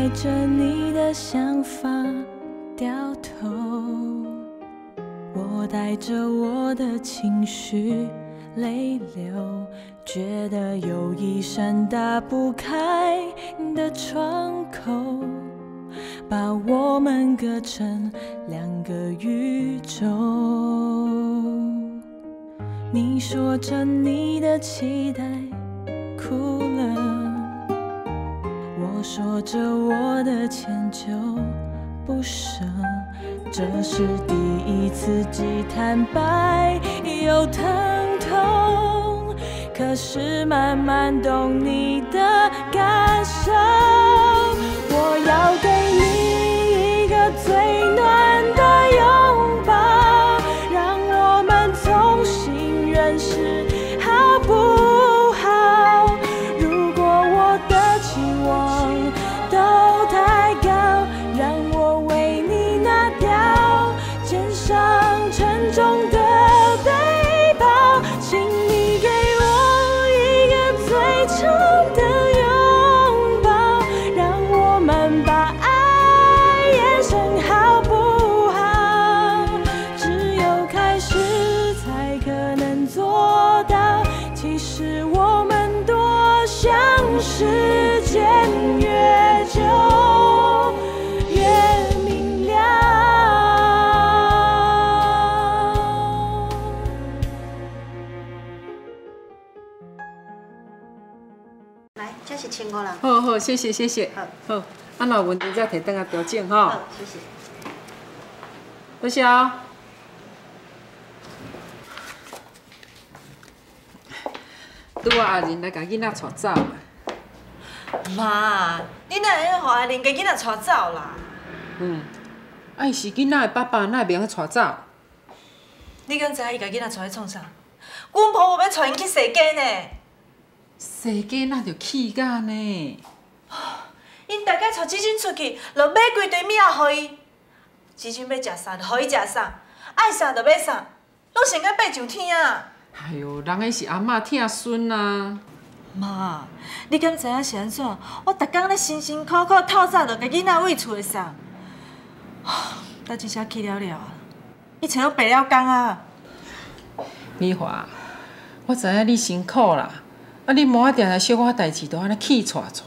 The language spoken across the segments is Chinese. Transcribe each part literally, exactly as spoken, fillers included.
带着你的想法掉头，我带着我的情绪泪流，觉得有一扇打不开的窗口，把我们隔成两个宇宙。你说着你的期待哭了，我说着我的迁就不舍，这是第一次既坦白又疼痛，可是慢慢懂你的感受。我要给你一个最暖的拥抱，让我们重新认识好不好？如果我的期望都太高，让我为你拿掉肩上沉重的背包，请你给我一个最长的拥抱，让我们把爱延伸好不好？只有开始才可能做到，其实我们多想时间越久越明了。 来，这是千五啦。 好好，谢谢谢谢。 好， 好，啊，若有问题再摕转来调整吼。 好，谢谢。 多谢哦。拄啊，阿仁来甲囡仔带走啦。 妈，你哪会互阿玲甲囡仔带走啦？ 嗯，啊，伊是囡仔的爸爸，哪会袂晓带走？ 你敢知影伊甲囡仔带去创啥？阮婆婆要带因去世间呢。 世界哪着气甲呢？ 因大概带志军出去，就买规堆物仔予伊。志军要食啥，就予伊食啥，爱啥就买啥，拢想甲爬上天啊！ 哎哟，人迄是阿嬷疼孙啊。 妈，你敢知影是安怎？我逐工咧辛辛苦苦透早就甲囡仔喂厝的送，等一下去了了啊，伊找我白了工啊！ 美华，我知影你辛苦啦，啊，你莫啊定定小可代志都安尼气喘喘。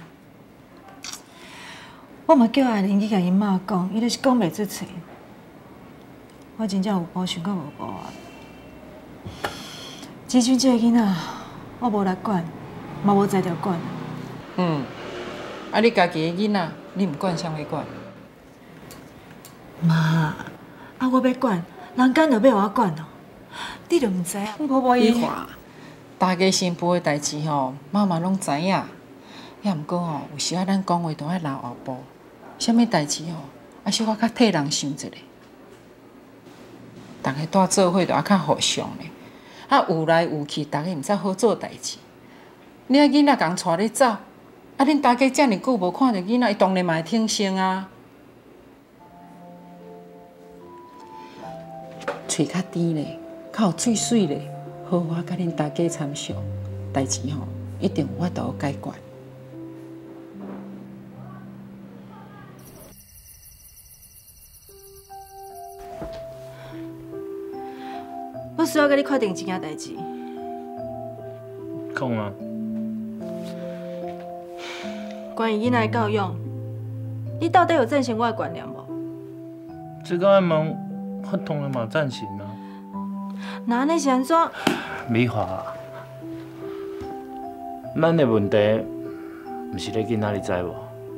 我嘛叫阿玲去甲因妈讲，伊就是讲袂出嘴。我真正有补想到无补啊！志军这个囡仔，我无来管，嘛无才调管。 嗯，啊，你家己的囡仔，你毋管啥物管？ 妈，啊我要管，人干就要我管哦。你都毋知影，阮婆婆伊。 美华，大家新妇的代志吼，妈妈拢知影。也毋过吼，有时啊，咱讲话都爱留后步。啥物代志吼，啊小可较替人想一下。大家住做伙就爱较互相咧。啊，有来有去，大家毋则好做代志。你啊囡仔共带你走，啊恁大家遮尔久无看到囡仔，伊当然嘛会挺身啊。喙较甜咧，较有水水咧，好我甲恁大家参详，代志吼一定有法度解决。 我需要甲你确定一件代志。 讲啊！ 关于囡仔的教育，你到底有赞成我的观念无？ 这个爱问，我当然嘛赞成啊。 那安尼是安怎？ 美华，咱的问题，毋是咧囡仔，你知无？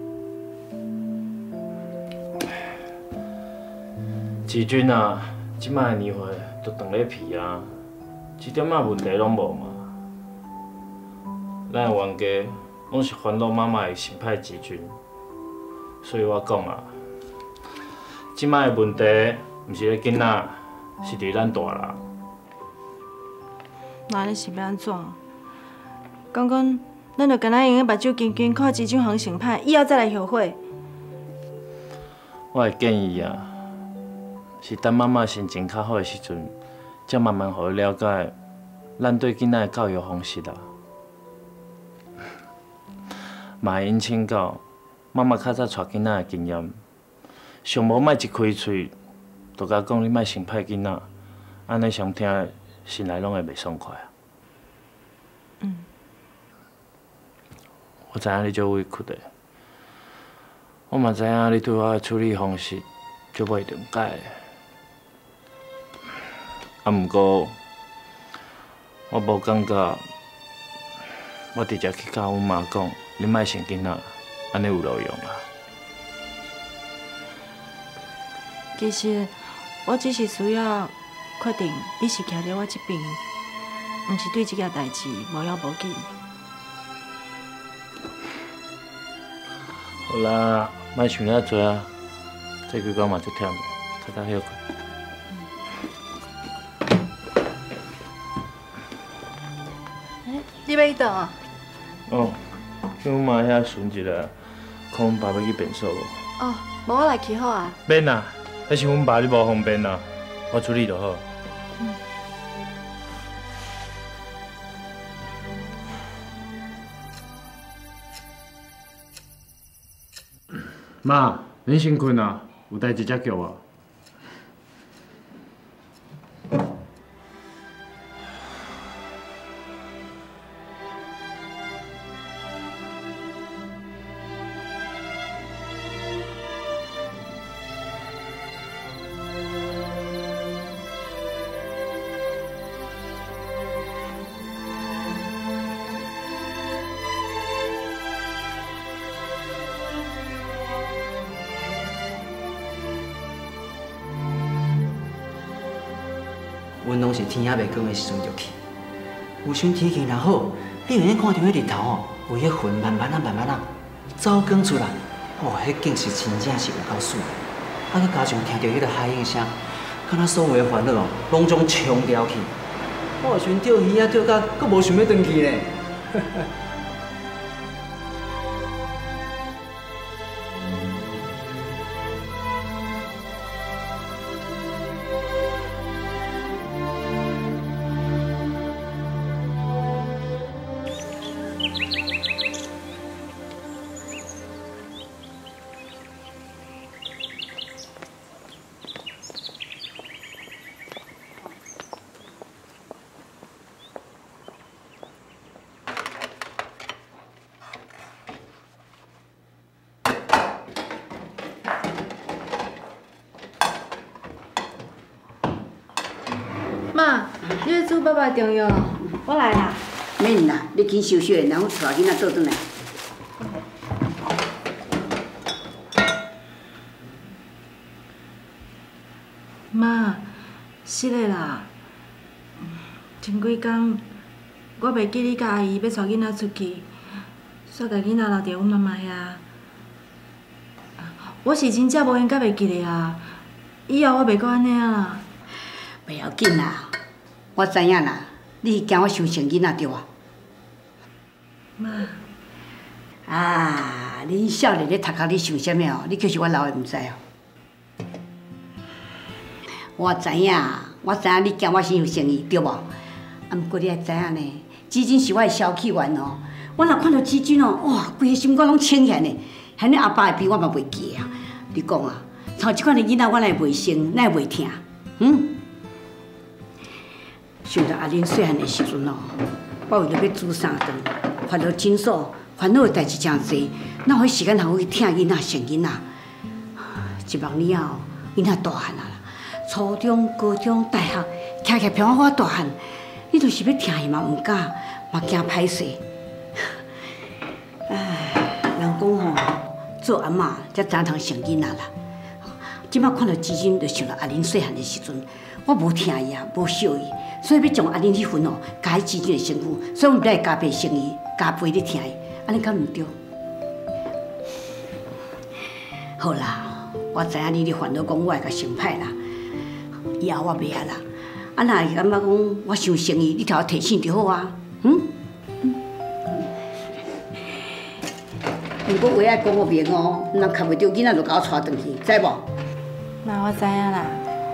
志军啊，即摆的年岁都长咧皮啊，一点仔问题拢无嘛。咱的冤家拢是烦恼妈妈会心歹志军，所以我讲啊，即摆的问题毋是咧囡仔，是伫咱大人。 那安尼是要安怎？刚刚咱就干那用个目睭紧紧看志军行成歹，以后再来后悔。 我的建议啊，是等妈妈心情较好的时阵，才慢慢互伊了解咱对囡仔的教育方式啊。嘛会因请教妈妈较早带囡仔的经验，上无莫一开喙，就甲讲你莫生歹囡仔，安尼上听心内拢会袂爽快啊。 嗯。 我知影你足委屈的，我嘛知影你对我的处理方式足袂谅解的。啊，毋过我无感觉，我直接去甲阮妈讲，你莫生囡仔，安尼有路用啊。 其实我只是需要确定你是徛在我这边，毋是对这件代志无要无紧。 好啦，莫想遐多啊，这几工嘛足忝的，较早休困。 哎，你要去倒啊？ 哦，去阮妈遐巡一下，看阮爸要去变数无？ 哦，无我来去好啊。 免啊，迄是阮爸你无方便啊，我处理就好。 嗯。 妈，恁先困啊？有代志才叫我。 阮拢是天还袂光的时阵就去。有时天气若好，你用眼看到迄日头哦，有迄云慢慢啊慢慢啊走光出来，哦，迄景是真正是有够水。啊，佮加上听到迄个海鹰声，敢若所有的烦恼哦，拢总冲掉去。我有时阵钓鱼啊钓到，佮无想要转去呢。 妈，你要煮爸爸中药，我来啦。 免啦，你紧收拾，然后带囡仔倒转来。 妈，是的啦。前几工我袂记你甲阿姨要带囡仔出去，煞甲囡仔留伫阮妈妈遐。我是真正无闲甲袂记咧啊！以后我袂阁安尼啊啦。 袂要紧啦，我知影啦，你是惊我伤心囡仔对啊？ 妈。 啊，恁少年咧读书，你想啥物哦？你就是我老的毋知哦。我知影，我知影你惊我伤生意对无？啊，毋过你也知影呢，子君是我的小气员哦。我若看到子君哦，哇，规个心肝拢清闲呢。遐尼阿爸的病我嘛袂记啊。你讲啊，像即款的囡仔，我哪会袂生，哪会袂疼？嗯？想到阿玲细汉的时阵哦，我为了要煮三顿，烦恼真少，烦恼的代志真多，哪有时间通去疼囡仔、生囡仔？一万年后，囡仔大汉啊啦，初中、高中、大学，徛徛平我大汉，你就是要疼伊嘛毋敢，嘛惊歹势。唉，人讲吼，做阿嬷才知通生囡仔啦。即摆看到子君，就想到阿玲细汉的时阵，我无疼伊啊，无惜伊。所以要将阿玲迄份哦，加喺子君的身躯，所以我们来加倍生伊，加倍咧疼伊，安尼敢毋对？好啦，我知影你咧烦恼讲我会甲生歹啦，以后我袂啊啦。啊，若会感觉讲我伤生伊，你替我提醒就好啊，嗯？如果话爱讲个明哦，若看袂着囡仔就甲我带转去，知无？ 妈，我知影啦。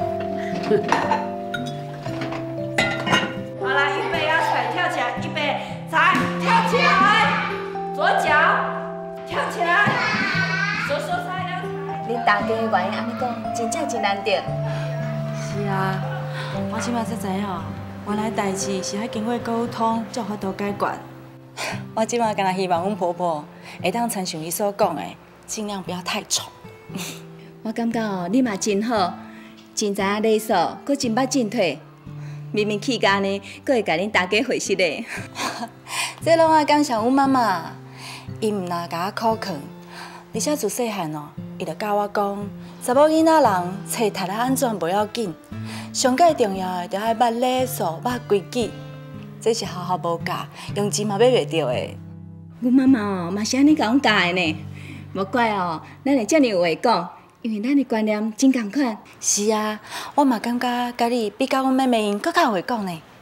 好了，预备要踩，跳起来，预备踩，跳起来，左脚跳起来。 大家的原因安尼讲，真正真难得。 是啊，我即马才知影，原来代志是要经过沟通才有法度解决。我即马干那希望阮婆婆会当参像你所讲的，尽量不要太宠。 我感觉哦，你嘛真好，真知影礼数，搁真捌进退。明明气家呢，搁会甲恁大家回息嘞。 这拢爱感谢阮妈妈，伊毋若甲我苦劝，而且自细汉哦，伊就教我讲，查某囡仔人册读得安怎不要紧，上界重要的就爱捌礼数、捌规矩，这是好好无教，用钱嘛买袂着的。 阮妈妈哦，嘛是安尼甲阮教的呢，无怪哦，咱会遮尔有话讲，因为咱的观念真共款。 是啊，我嘛感觉甲你比甲阮妹妹因搁较有话讲呢。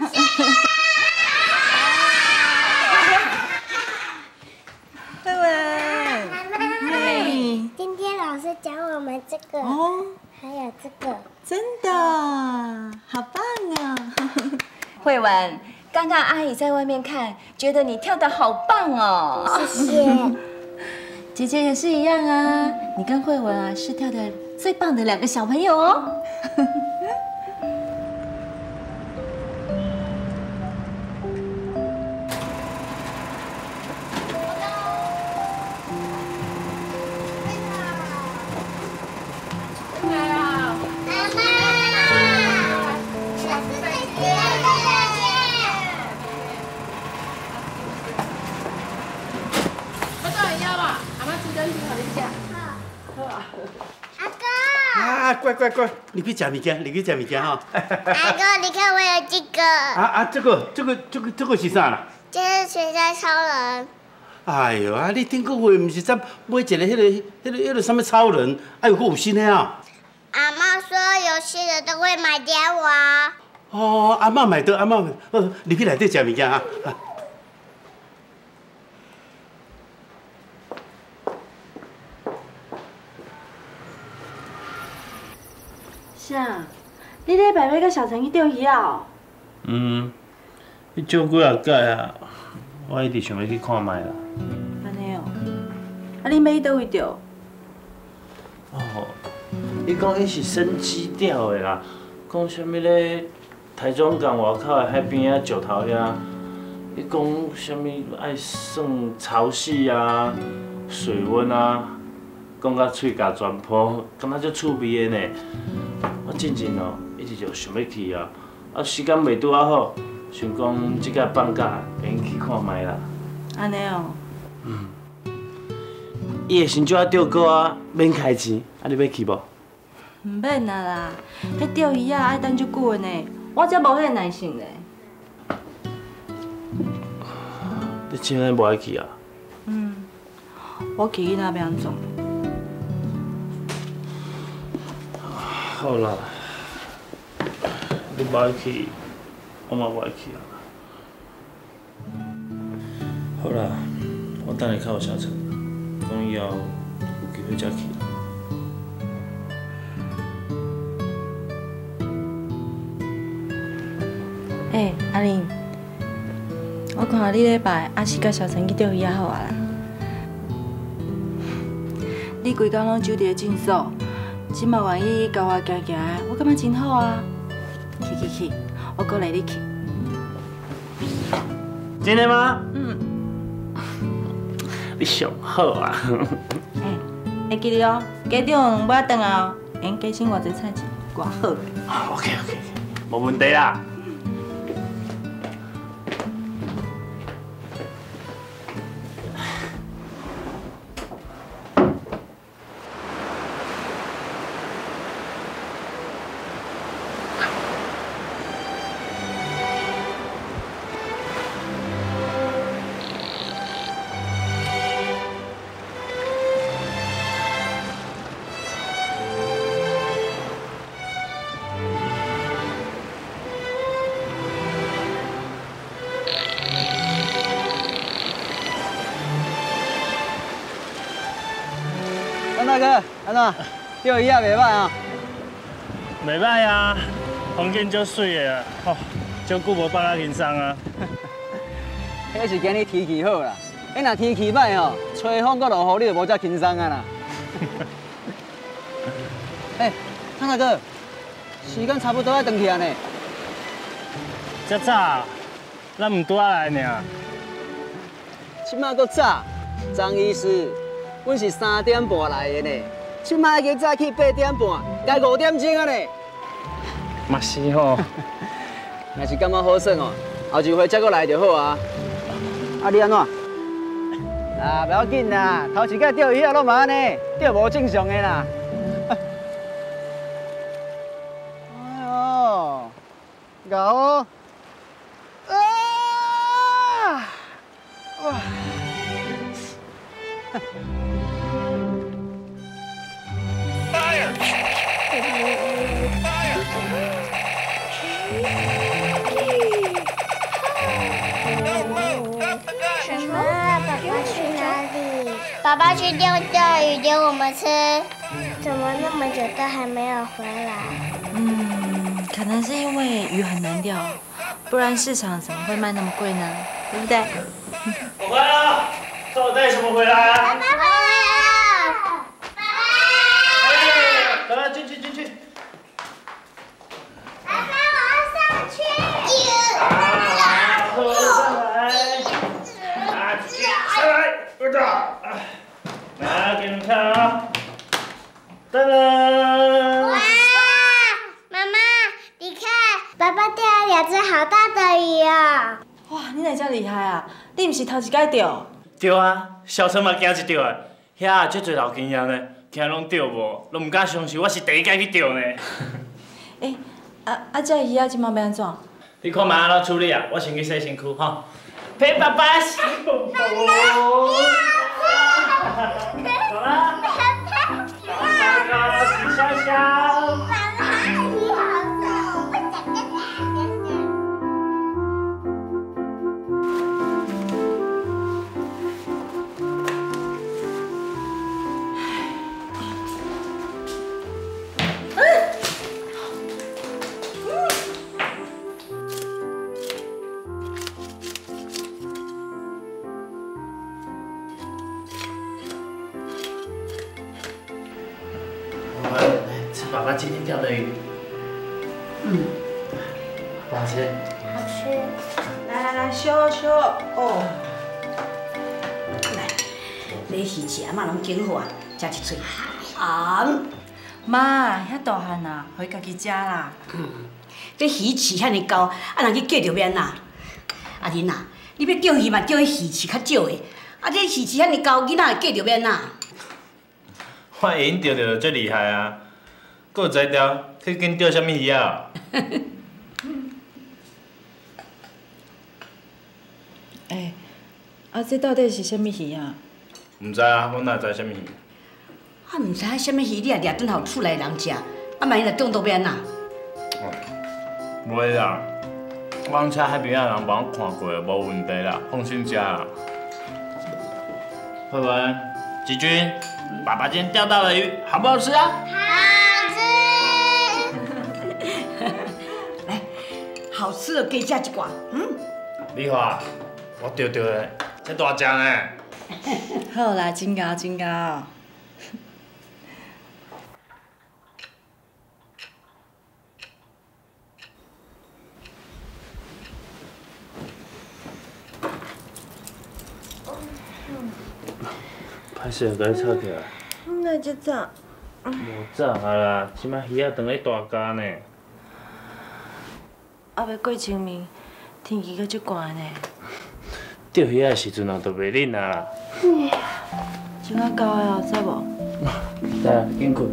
慧文， 嘿，今天老师教我们这个，哦，还有这个， 真的，好棒啊！ 慧文，刚刚阿姨在外面看，觉得你跳得好棒哦。 谢谢。 姐姐也是一样啊，你跟慧文啊是跳得最棒的两个小朋友哦。 啊，乖乖乖，你去吃物件，你去吃物件哈。 阿哥，你看我有这个。 啊啊，这个这个这个这个是啥啦？ 这是水彩超人。 哎呦啊，你顶个月毋是才买一个迄个迄个迄个什么超人，哎呦，佫有新的啊。 阿妈说有新的都会买给我。 哦，阿嬷买的，阿嬷买，呃，你去内底吃物件哈。 啥？你礼拜要甲小陈去钓鱼啊？哦。 嗯，你照几啊届啊？我一直想要去看卖啦。 安尼哦，啊，你要去倒位钓？ 哦，伊讲伊是生鸡钓的啦，讲啥物咧？台中港外口的海边啊，石头遐，伊讲啥物爱算潮汐啊、水温啊，讲到喙角全破，感觉足趣味的呢。我进前哦，一直就想要去啊，啊时间袂拄啊好，想讲即个放假会用去看卖啦。 安尼哦。 嗯。伊的新竹啊钓过啊，免开钱，啊你要去无？ 唔免啊啦，迄钓鱼啊爱等足久的呢，我才无迄耐性咧。 你真爱无爱去啊？ 嗯，我去囡仔要安怎？ 好啦，你无爱去，我嘛无爱去啊。好啦，我等下较有消息，讲以后有机会再去。 哎、欸，阿玲，我看你礼拜还是甲小陈去钓鱼啊好啊啦。你规工拢酒伫咧进修。即嘛愿意甲我行行的，我感觉真好啊！去去去，我鼓励你去。 真的吗？ 嗯。 你上好啊！ 哎、欸，会记得哦，家长不要等啊，因加薪偌济菜钱，偌好的。 好 ，OK OK， 无问题啦。 大哥，安怎？钓鱼啊，袂歹啊。 袂歹啊，风景足水的啊，吼，足久无放啊轻松啊。 迄是今日天气好啦，迄若天气歹吼，吹风搁落雨，你就无遮轻松啊啦。 哎，汤大哥，时间差不多要回去啊呢。 遮早，咱唔拄来尔。 即马搁早，张医师，阮是三点半来的呢，即马已经早起八点半，该五点钟啊呢。 嘛是吼。 若是感觉好耍哦，后一回再搁来就好啊。啊，你安怎？啊，不要紧啦，头一摆钓鱼啊，拢嘛安尼，钓无正常的啦。哎呦，牛哦！啊！哇！ 什么？爸爸去哪里？爸爸去钓钓鱼给我们吃。怎么那么久都还没有回来？ 嗯，可能是因为鱼很难钓，不然市场怎么会卖那么贵呢？对不对？ 我回来了，看我带什么回来啊？ 爸爸回来了！爸爸！ 哎，赶快进去进去。 爸爸，我要上去。 啊，喝上来。啊，上来，儿子。来，给你们看啊。噔噔。 哇！妈妈，你看，爸爸钓了两只好大的鱼啊！ 哇，你哪遮厉害啊？你唔是头一届钓？ 对啊，小陈嘛惊一钓的，遐足侪老经验呢，惊拢钓无，拢唔敢相信我是第一届去钓呢。 诶，啊啊，这鱼啊，即马要安怎？ 你看嘛安怎处理啊？我先去洗身躯吼，陪爸爸洗宝宝。好啦，爸爸洗香香。爸爸今天钓的鱼，嗯，好吃。 好吃。 来来来，烧烧哦。 来，你鱼翅啊嘛拢煎好啊，食一喙。啊， 妈，遐大汉啊，互伊家己食啦。 嗯，这鱼翅遐尼高，啊人去计着免啦。阿玲啊，你要钓鱼嘛，钓迄鱼翅较少的，啊这鱼翅遐尼高，囡仔会计着免啦。 我会用钓钓最厉害啊！搁有才调，去跟钓啥物鱼啊？ 诶，啊这到底是啥物鱼啊？ 唔知啊，我哪知啥物鱼？ 啊，唔知影啥物鱼，你也掠转后厝内人食，啊万一若中毒免啦。 袂啦，我拢请海边仔人帮我看过，无问题啦，放心食啦。慧文、吉君，爸爸今天钓到了鱼，好不好吃啊？ 好吃。 来，好吃就加食一寡。嗯。 丽华，我钓到的，这大只呢。 好啦，真高真高。 歹势，甲你吵起来。 哪会这早？ 无早啊啦，即摆鱼仔当咧大家呢。 啊，要过清明，天气阁足寒呢。 钓鱼仔的时阵啊，就袂冷啊啦。 今仔到的后知无？ 知啊，紧困。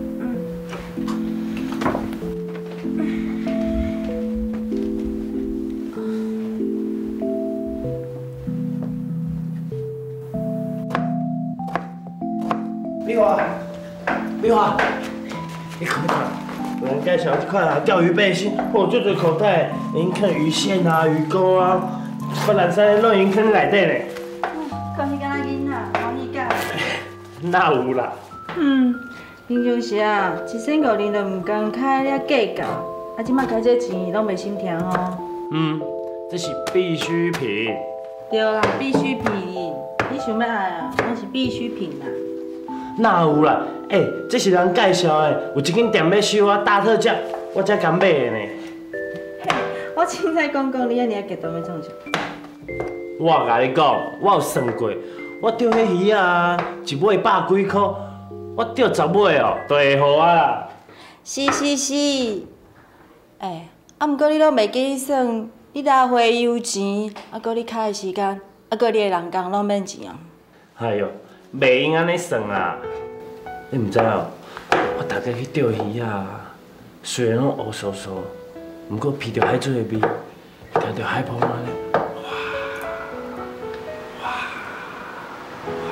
丽华，丽华，你看不看？我来介绍这款啊，钓鱼背心，哦，做做口袋，您看鱼线啊、鱼钩啊，不然使弄银坑内底呢。 讲你敢若囡仔，好理解。 哪有啦？ 嗯，平常时啊，一身五年就唔共开了计较，啊，即摆开这钱拢袂心疼吼。 嗯，这是必需品。 对啦，必需品，你想要爱啊，那是必需品啦。 哪有啦？ 哎、欸，这是人介绍的，有一间店要收我大特价，我才敢买的呢。 我凊彩讲讲，你安尼啊激动要创啥？ 我甲你讲，我有算过，我钓迄鱼啊，一尾百几块，我钓十尾哦，就会好啊啦。 是是是，哎，啊，毋过你拢袂记算，你来回油钱，啊，搁你开的时间，啊，搁你的人工拢免钱啊。 哎哟，袂用安尼算啦。你毋知哦，我逐个去钓鱼啊，虽然拢乌酥酥，毋过闻着海水的味，听着海风安尼，哇哇哇！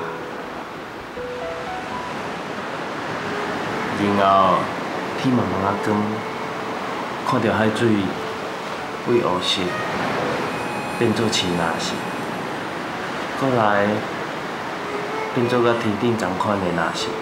然后天茫茫啊光，看着海水为乌色变做青蓝色，过来变做甲天顶同款的蓝色。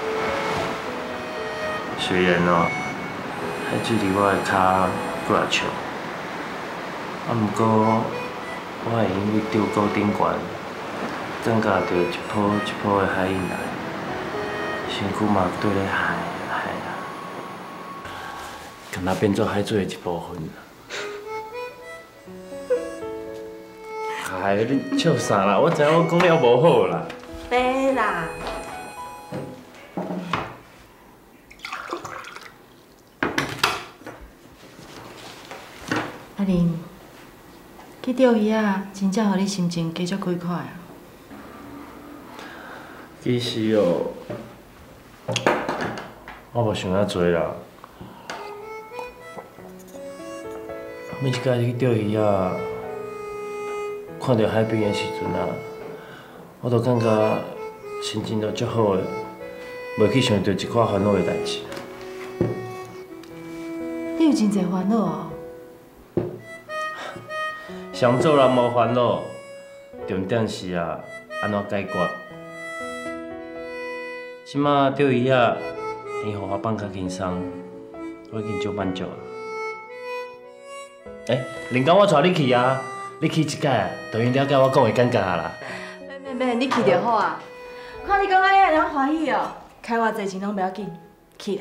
虽然哦，海水离我的脚过来笑，啊，毋过我会因为钓高顶悬，感觉到一波一波的海涌来，身躯嘛对咧海海啊，敢若变做海水的一部分。哎，你笑啥啦？我知影我讲了无好啦。 白啦。阿玲，去钓鱼啊，真正互你心情加足开快啊。 其实哦，我无想遐多啦。每一摆去钓鱼啊，看到海边的时阵啊，我都感觉心情都足好的，袂去想到一寡烦恼的代志。 你有真侪烦恼哦。 想做人无烦恼，重点是啊，安怎解决？即马钓鱼啊，伊互我放较轻松，我已经足满足啊。诶、欸，林刚我带你去啊，你去一届啊，等于了解我讲的感觉啦。 免免免，你去就好啊。看你讲安尼安尼欢喜哦，开偌济钱拢不要紧，去啦。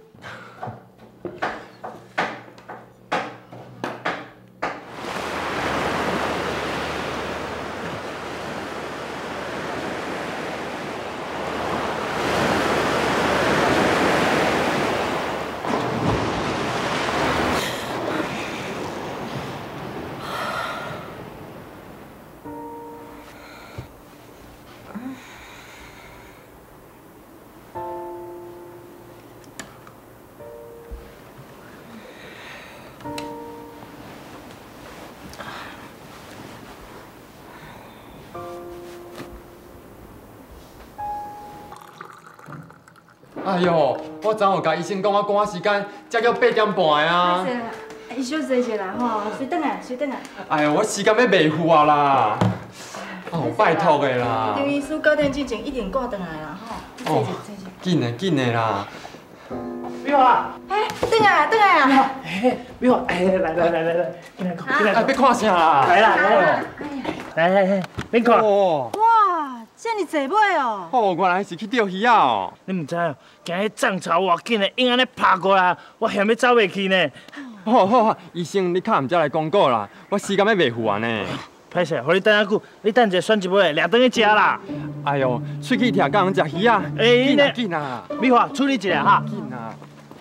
哎呦，我昨有甲医生讲，我赶时间才到八点半啊。 是啦，伊小坐者啦吼，随转来，随转来。 哎呦，我时间要袂赴啊啦！哦，拜托的啦。 刘医师九点之前一定挂转来啦吼。坐者，坐者。 紧的，紧的啦。 美华， 哎，转来，转来啊！ 哎，美华，哎，来来来来来，进来看，进来看。 哎，要看啥啦？ 来啦，来啦。来来来，你看。 哇，这么济尾哦！ 哦，原来是去钓鱼啊哦！ 你唔知哦，今日涨潮偌紧的，硬安尼拍过来，我嫌要走袂去呢。 好好好，医生，你较唔才来广告啦，我时间要袂赴啊呢。 歹势，互你等下久，你等者选一尾，掠转去食啦。 哎呦，喙齿疼，敢人食鱼啊？ 哎， 紧啊紧啊！ 美华，处理一下哈。 紧啊！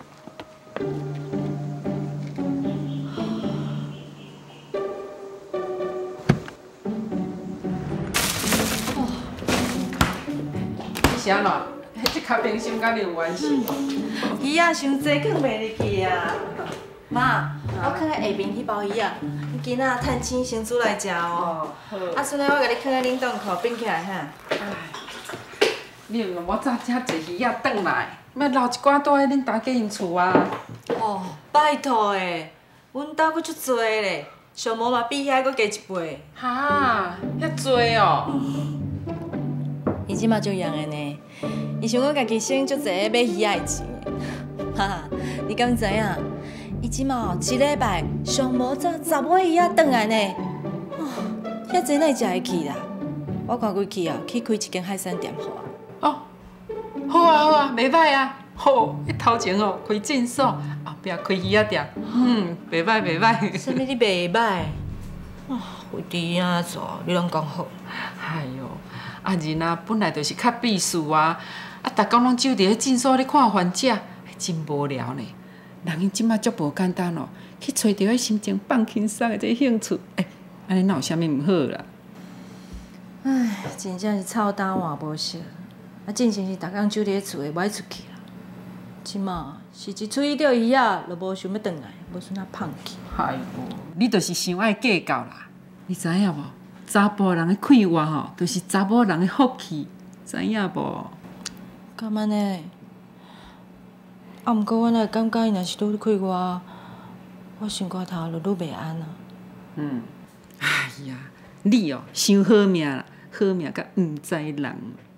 是安怎？这脚冰心甲你有关系？ 鱼啊，伤济放袂入去啊。妈，我放在下面迄包鱼啊，今仔趁钱先煮来食哦。啊，顺便我甲你放在冷冻库冰起来哈。 你有我早请一鱼仔转来，要留一寡倒喺恁大家因厝啊。 哦，拜托诶，阮兜阁足多咧，上无嘛比遐阁加一倍。 哈，遐多哦。 伊即马足样的呢，伊想讲家己省足济买鱼仔的钱。哈哈，你敢知影？伊即马哦一礼拜上无才十尾鱼仔转来呢。哦，遐济哪会食会起啦？我看规气哦，去开一间海鲜店好啊。 哦， 好啊好啊，袂歹啊。好，迄头前哦开诊所，后壁开鱼仔店，嗯，袂歹袂歹。 啥物你袂歹？啊，有滴啊做，你拢讲好。 哎哟，啊人啊本来就是较避暑啊，啊，逐工拢走伫迄诊所咧看患者，真无聊呢。人伊即马足无简单哦，去找着迄心情放轻松的这兴趣，哎，安尼哪有啥物毋好啦？ 唉，真正是臭干换无熟，啊，进前是逐工守伫咧厝的，无爱出去啦。即马是一喙伊钓鱼啊，就无想要转来，无算啊放弃。 哎哟，你就是伤爱计较啦，你知影无？查甫人的快活吼，就是查某人的福气，知影无？ 敢安尼？啊，毋过我若感觉伊若是愈快活，我心肝头就愈袂安啊。 嗯，哎呀，你哦，想好命啦，好命甲毋知人。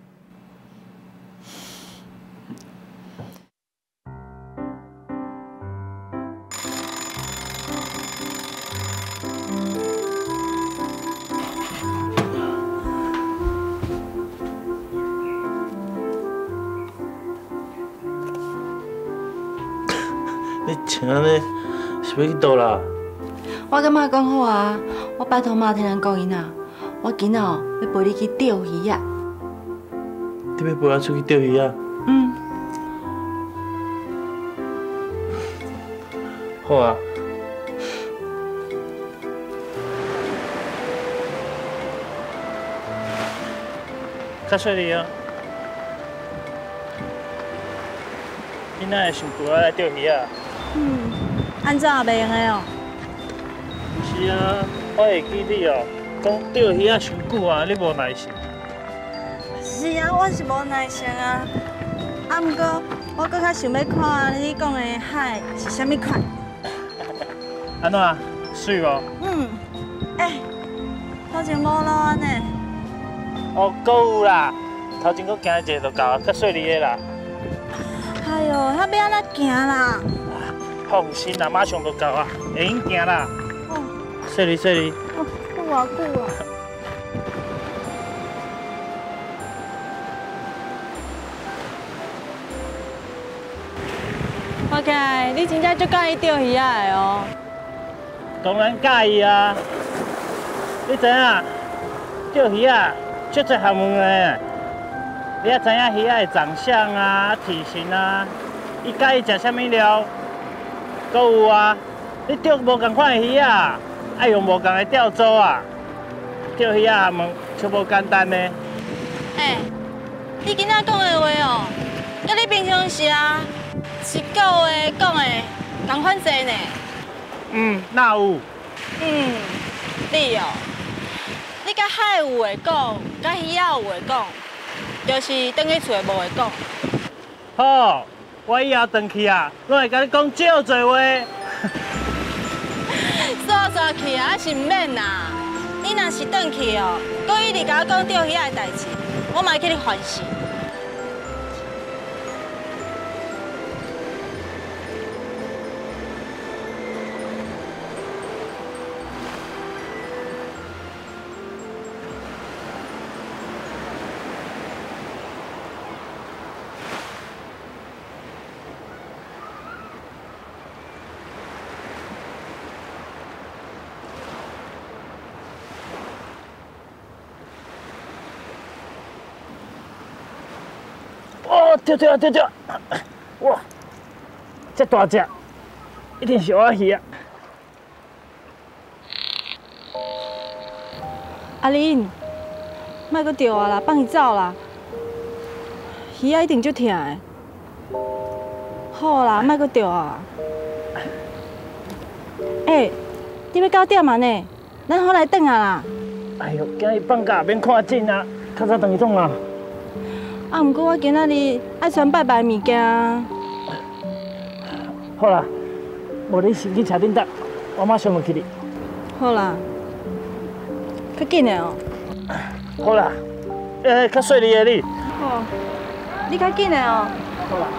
你穿安尼是要去倒啦？ 我感觉讲好啊，我拜托妈听人讲伊呐，我今仔哦要陪你去钓鱼啊。 你要陪我出去钓鱼啊？ 嗯。 好啊。较细哩啊。你哪会想陪我来钓鱼啊？ 嗯，安怎也袂用的哦。 是啊，我会记你哦。讲钓鱼啊，伤久啊，你无耐性。 是啊，我是无耐性啊。啊，毋过我搁较想要看你讲的海是啥物款。 安怎？水无？ 嗯。哎，头前无路安尼。 哦，搁有啦。头前搁行一个就到啊，较细哩的啦。 哎呦，遐要安怎行啦？ 放心啦，马上就到啊，会用行啦。 哦。 细哩细哩。 哦，搁偌久啊？我看你真正足介意钓鱼仔的哦。 当然介意啊！你知影钓鱼啊，足侪学问的。你也知影鱼仔的长相啊、体型啊，伊介意食啥物料？搁有啊，你钓无共款的鱼啊，爱用无共的钓钩啊。钓鱼仔学问就无简单呢。 哎，你今仔讲的话哦，甲你平常时啊一个月讲的同款济呢。 嗯，哪有？ 嗯，你哦，你甲海有话讲，甲鱼仔有话讲，就是等去厝无话讲。 好，我以后回去啊，拢会甲你讲少侪话。 刷刷去啊，是毋免啦。你若是回去哦，搁一直甲我讲钓鱼仔的代志，我嘛会去你烦死。 哦，钓钓钓钓！哇，这大只，一定是我鱼啊！ 阿玲，莫搁钓啊啦，放伊走啦。鱼仔一定足疼的。好啦，莫搁钓啊。哎，你要到点啊呢？咱好来等啊啦。 哎呦，今日放假免看景啊，较早回去种啊。 啊，毋过我今仔日爱穿拜拜物件。 好啦，无你先去车顶等，我马上就去哩。 好啦，较紧的哦。 好啦，诶，较细腻的你。 好，你较紧的哦。 好啦。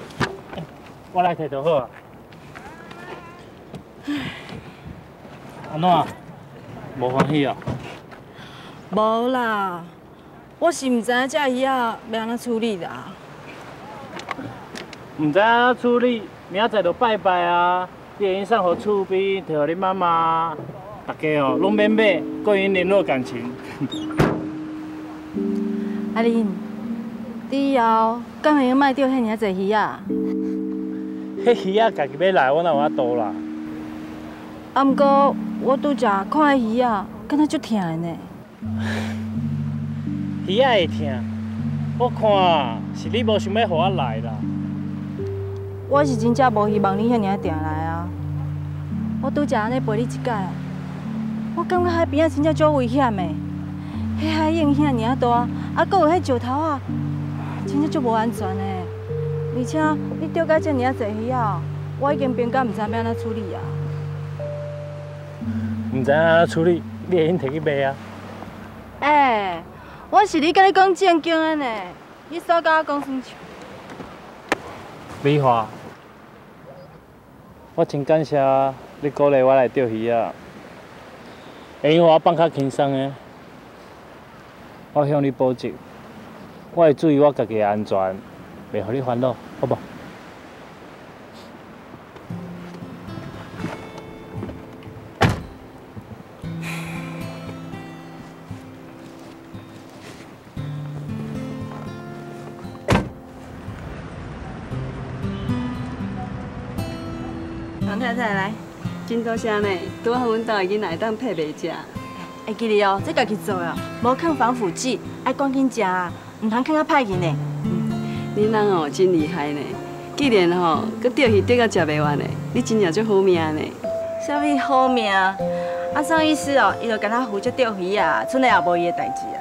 我来摕就好啊。安安怎？无欢喜啊？ 无啦，我是毋知影这鱼仔要安怎处理啦。 唔知安怎处理，明仔载就拜拜啊！你会用送互厝边，摕互你妈妈，大家哦拢免买，搁用联络感情。 阿玲，你以后敢会用卖钓遐尔济鱼啊？ 迄鱼仔家己要来，我哪有法度啦？ 啊，毋过我拄则看迄鱼仔，敢若足疼的呢。 鱼仔会疼，我看是你无想要互我来啦。 我是真正无希望你遐尔定来啊！我拄则安尼陪你一摆，我感觉海边仔真正足危险的。迄海影遐尔大，啊，搁有迄石头啊，真正足无安全的。而且你钓到遮尔济鱼啊，我已经变甲毋知要安怎处理啊。 唔知安怎处理，你会用摕去卖啊？ 哎、欸，我是咧甲你讲正经的呢，你少甲我讲算笑。 美华，我真感谢你鼓励我来钓鱼啊，会用我放较轻松的。我向你保证，我会注意我家己的安全，袂互你烦恼，好不？ 王太太来，真多谢呢，拄好阮家的囡仔会当配袂食。 会记哩哦，这家己做哦，无抗防腐剂，爱赶紧食啊，唔通囥较歹去呢。 恁人哦真厉害呢，既然吼佮钓鱼钓到食袂完呢，你真正足好命呢。 啥物好命？啊，啥意思哦？伊就干那负责钓鱼啊，剩下也无伊的代志啊。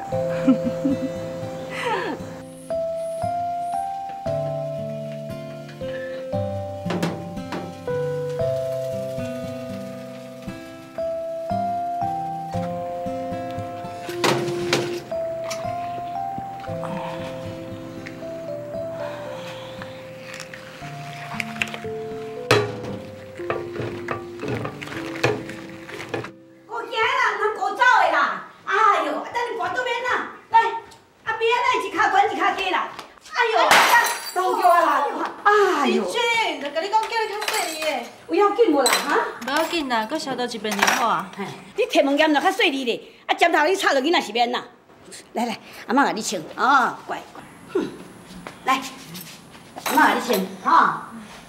搁消毒一遍就好啊！ 你摕物件就较细腻咧，啊，尖头你插落囡仔是免啦。来来，阿妈甲你穿，哦，乖乖，哼，来，阿妈甲你穿，哈。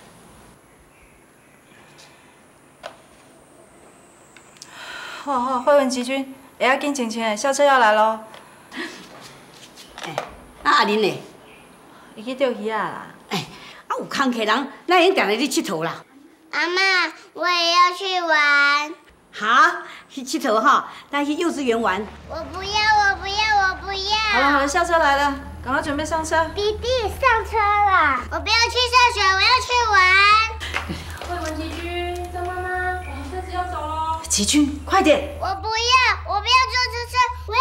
好好，慧文、吉君，会要紧穿穿的，校车要来咯。 哎，啊阿玲呢？ 伊去钓鱼啊啦。 哎，啊有空客人，咱已经定来去佚佗啦。 阿妈，我也要去玩。 好，去佚佗哈，咱去幼稚园玩。 我不要，我不要，我不要。 好了好了，校车来了，赶快准备上车。 弟弟，上车啦！我不要去上学，我要去玩。 慧文、吉君，张妈妈，我们车子要走喽。 吉君，快点！ 我不要，我不要坐车车，我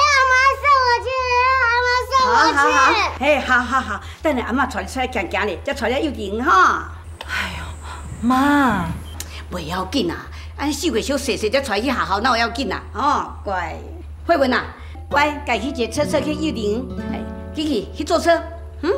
要阿妈送我去，我要阿妈送我去。 好好好，嘿，好好好，等下阿妈带你出来行行咧，再带你幼稚园哈。 哎呦，妈， 袂要紧啊，安尼四月小细细才带去学校，哪有要紧啊？哦，乖，慧文啊，乖，家己坐车车去幼稚园，哎，去去去坐车，嗯。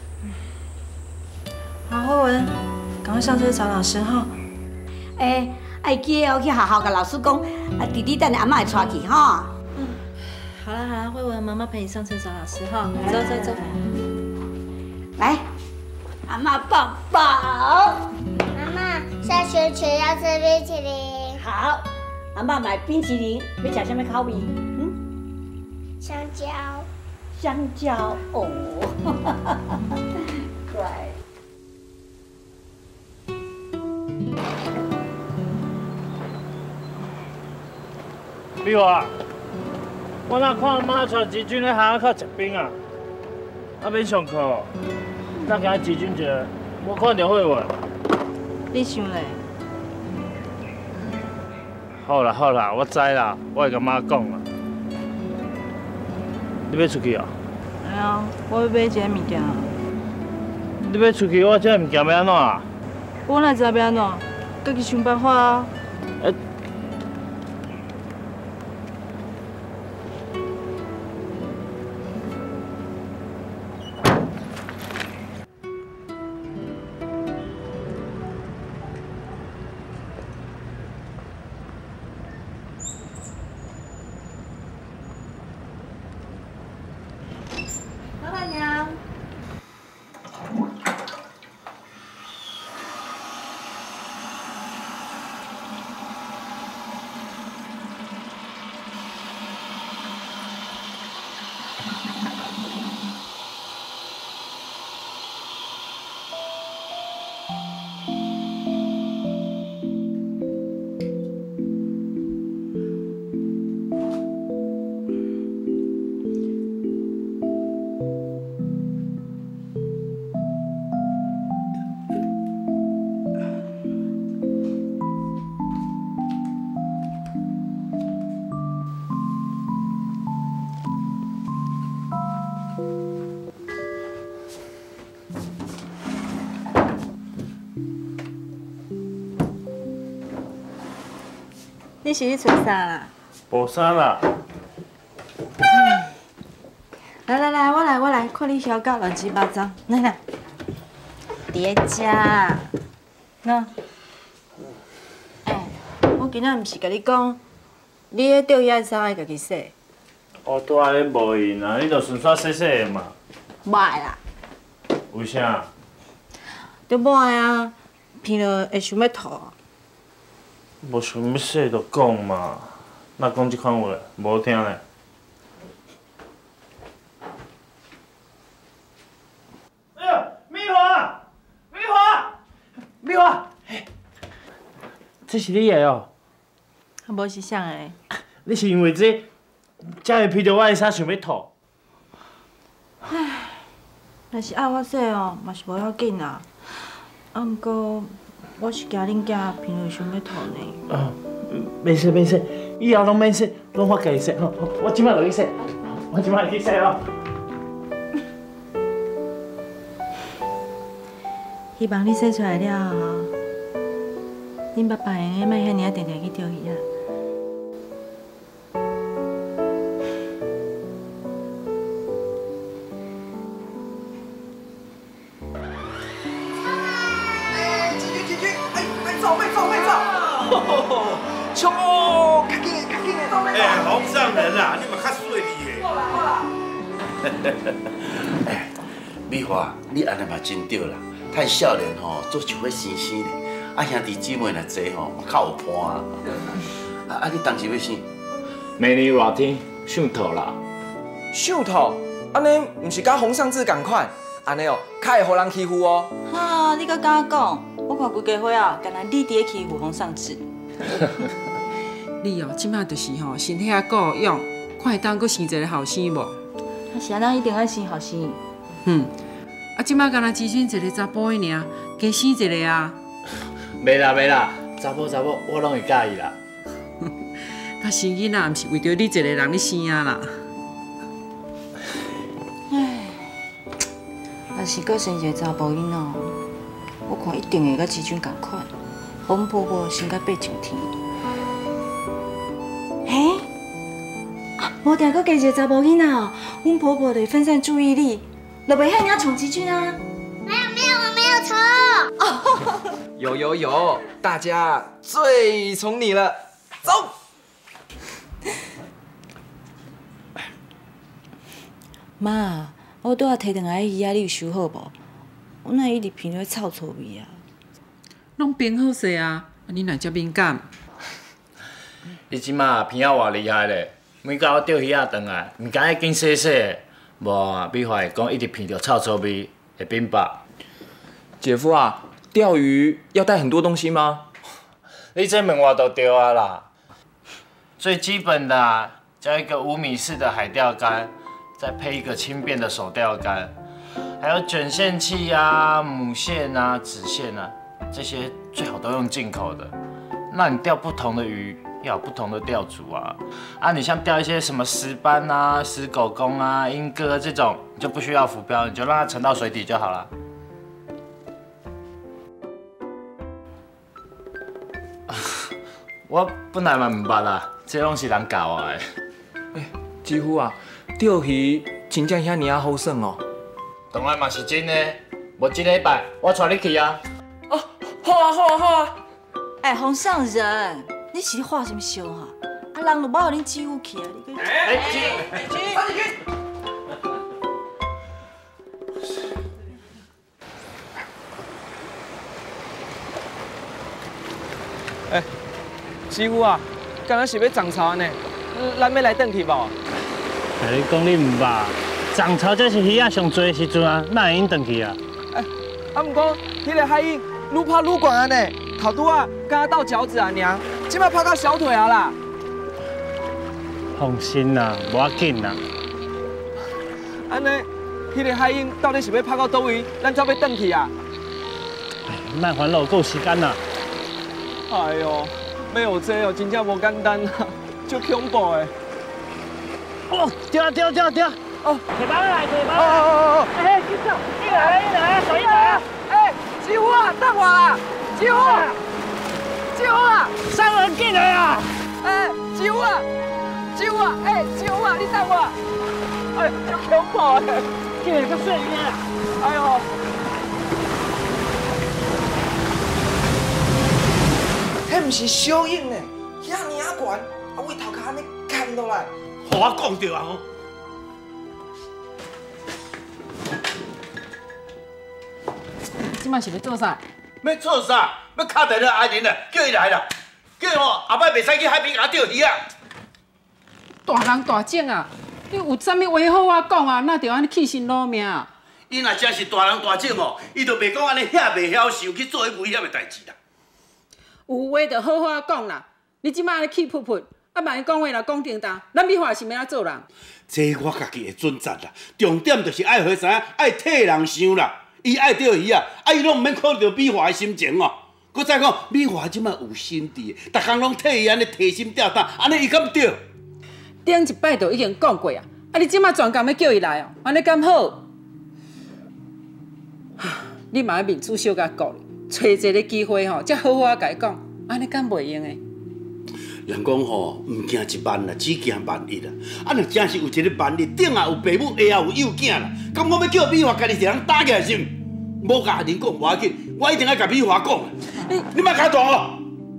好，慧文，赶快上车找老师哈。 哎，爱记哦，去学校甲老师讲，啊，弟弟等下阿妈会带去哈。 嗯，好了好了，慧文，妈妈陪你上车找老师哈。走走走。 来，阿妈抱抱。 妈妈，下学前要吃冰淇淋。 好，阿妈买冰淇淋，要吃什么口味？嗯， 香蕉。 香蕉哦，乖。 美华，我哪看妈带吉君咧学校口食冰啊？啊免上课，哪惊吉君一个，无看到慧文。 你想嘞？ 好啦好啦，我知啦，我会甲妈讲啦。你要出去啊？ 哎呀，我要买一个物件。 你要出去，我这物件要安怎啊？ 我哪知要安怎？家己想办法啊。 哎， 你是去找啥啦？ 无啥啦。 来来来，我来我来，看你晓到乱七八糟。来来，伫个食，喏。哎，我今仔毋是甲你讲，你迄吊鞋衫爱家己洗。 哦，拄仔咧无闲啊，你著顺续洗洗的嘛。 无爱啦。 为啥？ 着无爱啊，闻了会想要吐。 无想要洗就讲嘛，哪讲即款话，无好听咧。哎呀，美华，美华，美华，嘿，这是你的哦。 啊，无是啥的。 你是因为这，才会闻到我的衫想要吐。 唉，若是爱我洗哦，嘛是无要紧啦。啊，毋过我是惊恁囝闻了想要吐呢。 哦，免洗免洗，以后拢免洗，拢我家己洗。好，好，我即摆落去洗，我即摆去洗哦。 希望你洗出来了后，恁爸爸会个莫遐尔定定去钓鱼啊。 冲哦！较紧的，较紧的，走嘞！ 哎，皇上人啊，你嘛较水利的。 好啦好啦。 哎，美华，你安尼嘛真对啦，太少年吼，做就要生生的，啊兄弟姊妹若济吼，较有伴啊。啊啊，你当时要生？ 明年热天想吐啦。 想吐？安尼毋是甲皇上志共款？安尼哦，较会互人欺负哦。 哈，你搁敢讲？我看规家伙啊，干那你伫咧欺负皇上志。 你哦，即马就是吼，身体啊够用，看会当搁生一个后生无？ 啊是安那一定爱生后生。 嗯，啊，即马敢若只选一个查甫的尔，加生一个啊。 袂啦袂啦，查甫查某我拢会介意啦。 啊，生囡仔毋是为着你一个人咧生啊啦。 唉，若是搁生一个查甫囡仔，我看一定会甲志俊共款，阮婆婆生甲爬上天。嘿，啊，无定搁加一个查甫囡仔哦，阮婆婆得分散注意力，就袂遐尔宠志俊啊。 没有没有，我没有宠。 有有有，大家最宠你了，走。 妈，我拄仔摕两个鱼仔，你有收好无？我哪一直闻到臭臭味啊！ 拢编好势啊，啊你哪遮敏感？ 你即马鼻仔偌厉害咧，每甲我钓鱼仔回来，毋敢紧洗洗的，无美华会讲一直闻到臭臭味会变白。 姐夫啊，钓鱼要带很多东西吗？ 你这问我都对啊啦。最基本的、啊，加一个五米四的海钓竿，再配一个轻便的手钓竿，还有卷线器啊、母线啊、子线啊，这些最好都用进口的。那你钓不同的鱼，要有不同的钓组啊。啊，你像钓一些什么石斑啊、石狗公啊、莺歌这种，你就不需要浮标，你就让它沉到水底就好了。我本来嘛唔捌啦，这拢是人教我的。 哎，几乎啊，钓鱼真正遐尼啊好耍哦。 当然嘛是真的，无一礼拜我带你去啊。 哦，好啊好啊好啊。 哎，皇上人，你是画什么相啊？啊，人就冇恁姊夫去啊，你个。 哎，去去，快点去。哎，师傅啊，敢若是要涨潮呢？咱要来转去无？ 哎，你讲你唔捌，涨潮才是鱼仔上多的时阵啊，哪会用转去啊？ 哎，啊，毋过迄个海鹰愈拍愈悬啊呢，头拄啊，刚刚到脚趾啊，娘，即摆拍到小腿啊啦。 放心啦，无要紧啦。 安尼，迄个海鹰到底是要拍到倒位，咱才要转去啊？ 哎，莫烦恼，够时间啦。 哎呦，要有这哦，真正无简单啦，足恐怖的。 哦，对啊对啊对啊对啊！哦，铁包来，铁包来！ 哦哦哦！ 哎，去走，一来一来，手一来！ 哎，师傅啊，等我啦！师傅，师傅啊， 上人进来啊！ 哎，救我！救我！哎，救我！你等我！哎，有恐怖哎！叫你个水面！哎呦！迄毋是小影呢，遐尔啊悬，啊为头壳安尼砍落来。 互我讲着啊吼！ 即摆是要做啥？ 要做啥？要敲电话阿玲啦，叫伊来啦，叫伊吼后摆袂使去海边甲钓鱼啊！ 大人大种啊！你有啥物话好我讲啊？哪着安尼气心攞命啊？ 伊若真是大人大种哦，伊就袂讲安尼遐袂晓受去做迄危险的代志啦。 有话就好好啊讲啦！你即摆安尼气噗噗，啊万一讲话若讲叮当，咱美华是要安怎做人？ 这我家己会准责啦，重点就是爱互知影，爱替人想啦。伊爱钓鱼啊，啊伊拢毋免考虑到美华的心情哦。佮再讲，美华即摆有心地，逐工拢替伊安尼提心吊胆，安尼伊敢钓？ 顶一摆就已经讲过啊，啊你即摆全工要叫伊来哦，安尼敢好？你嘛要面子小甲顾咧，找一个机会吼，才好好啊甲伊讲，安尼敢袂用诶？ 人讲吼，毋惊一万啦，只惊万一啦。啊，若真是有一个万一，顶下有爸母，下后有幼囝啦，咁我要叫美华家己一人打起来是毋？无甲阿玲讲无要紧，我一定要甲美华讲。你你莫搞大哦！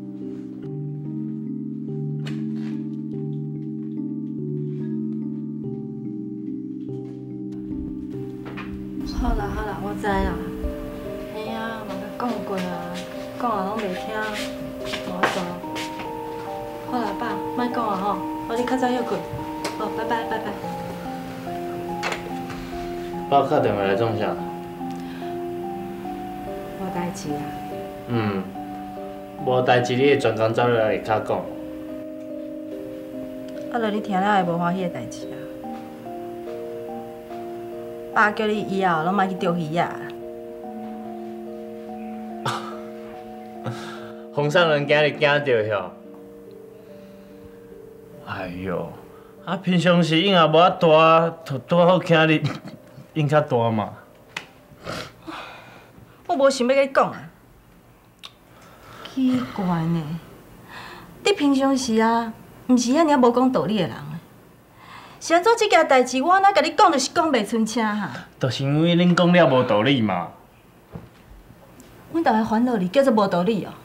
好啦好啦，我知啦。嘿啊，嘛甲讲过啊，讲啊拢袂听，无做。好啦，爸，莫讲啊吼，我你较早休困。好，拜拜拜拜。 爸打电话来创啥？ 无代志啊。 嗯，无代志，你会专工走来下骹讲。 啊，著你听了会无欢喜的代志啊。爸叫你以后拢莫去钓鱼啊。 洪上人今日惊到哟。哎哟，啊平常时影也无遐大，就拄好今日影较大嘛。 我无想要甲你讲啊。奇怪呢，你平常时啊，毋是遐尔无讲道理的人。是安怎这件代志，我安怎甲你讲，就是讲袂出声哈。 就是因为恁讲了无道理嘛。 阮逐个烦恼你叫做无道理哦。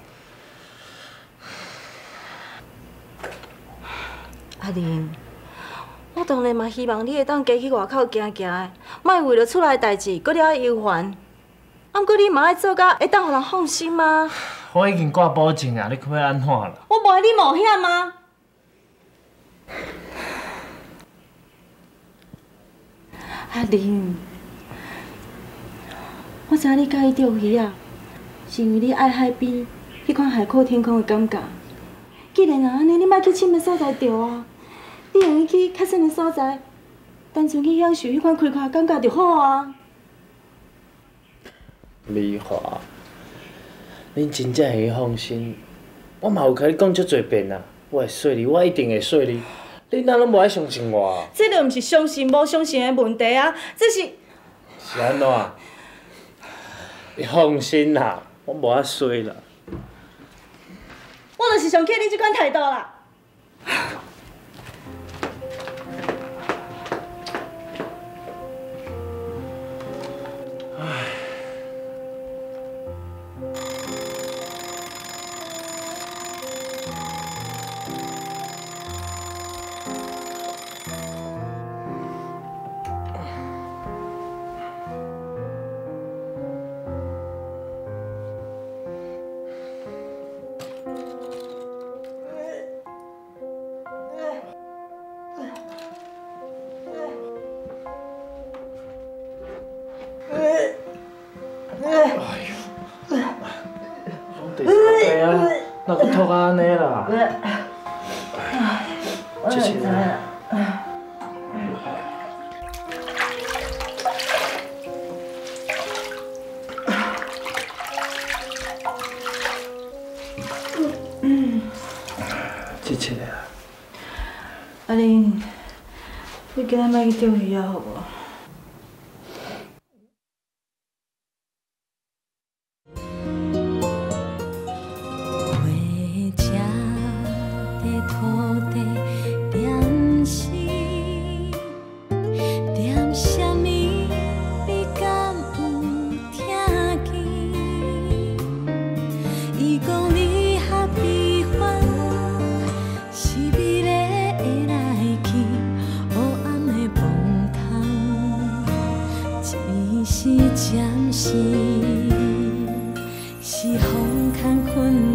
阿玲，我当然嘛希望你会当加去外口行行的，莫为了厝内代志，搁了忧烦。啊，毋过你嘛爱做甲会当互人放心吗？ 我已经挂保证啊，你可要安怎啦？ 我无爱你冒险吗？阿玲，我知影你介意钓鱼啊，是因为你爱海边迄款海阔天空的感觉。既然啊安尼，你莫去深的所在钓啊，你容易去较深的所在，单纯去享受迄款开阔的感觉就好啊。 美华，恁真正会放心，我嘛有甲你讲足侪遍啊，我会说你，我一定会说你。你哪拢无爱相信我啊？ 这就毋是相信无相信的问题啊，这是。 是安怎？你放心啦，我无遐衰啦。 我就是上气你这款态度啦。 唉。哪个拖到安尼啦？谢谢你。谢谢你。 阿玲，你今仔莫去钓鱼啊，好无？ 回家的伊讲你较悲欢，是美丽的来去，黑暗的梦空，只是暂时，是风空困。